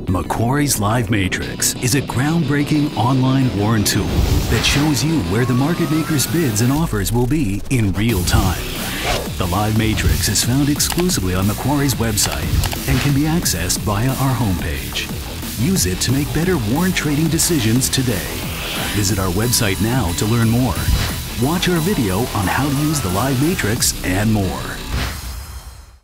Macquarie's Live Matrix is a groundbreaking online warrant tool that shows you where the market maker's bids and offers will be in real time. The Live Matrix is found exclusively on Macquarie's website and can be accessed via our homepage. Use it to make better warrant trading decisions today. Visit our website now to learn more. Watch our video on how to use the Live Matrix and more.